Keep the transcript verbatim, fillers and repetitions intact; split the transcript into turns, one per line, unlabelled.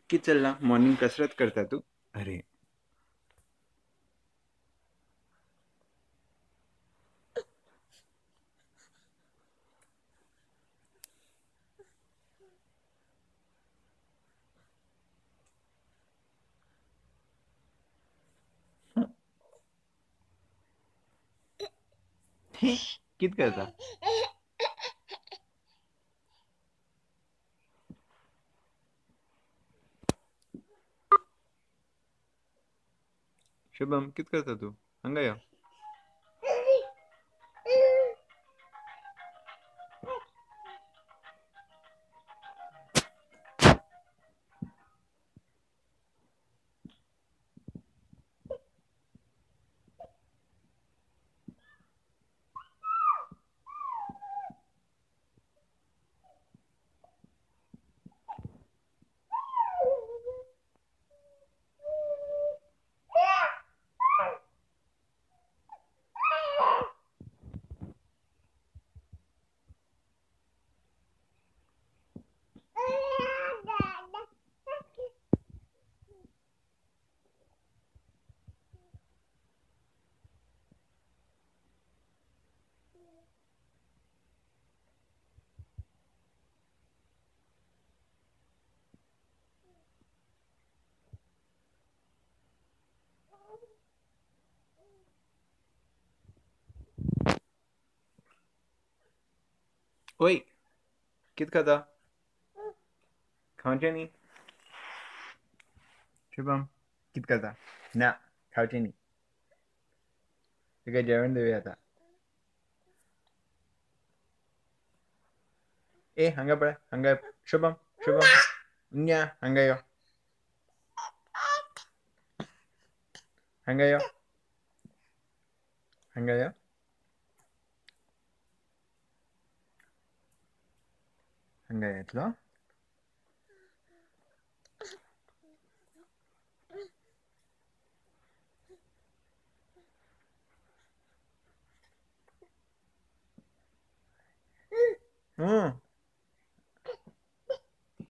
की चल ना मॉर्निंग कसरत करता तू. अरे कित करता. शुभम कित करता तू. हांगा यो. ओय कित करता. खावचे नी. शुभम कित करता. ना खावचे नी. तुका जेवण देऊया आता. ए हांगा पळय हांगा ये. शुभम शुभम न्या हांगा यो. हांगा यो. हांगा यो. हांगा येतलो. हम्म